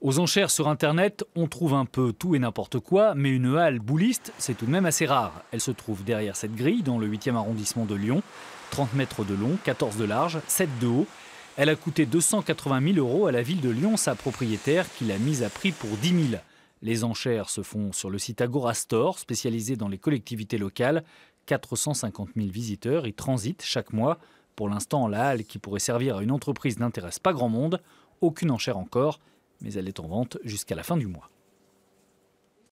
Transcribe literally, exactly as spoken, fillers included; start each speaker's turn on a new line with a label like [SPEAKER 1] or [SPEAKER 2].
[SPEAKER 1] Aux enchères sur Internet, on trouve un peu tout et n'importe quoi, mais une halle bouliste, c'est tout de même assez rare. Elle se trouve derrière cette grille, dans le huitième arrondissement de Lyon. trente mètres de long, quatorze de large, sept de haut. Elle a coûté deux cent quatre-vingt mille euros à la ville de Lyon, sa propriétaire, qui l'a mise à prix pour dix mille. Les enchères se font sur le site Agora Store, spécialisé dans les collectivités locales. quatre cent cinquante mille visiteurs y transitent chaque mois. Pour l'instant, la halle qui pourrait servir à une entreprise n'intéresse pas grand monde. Aucune enchère encore, mais elle est en vente jusqu'à la fin du mois.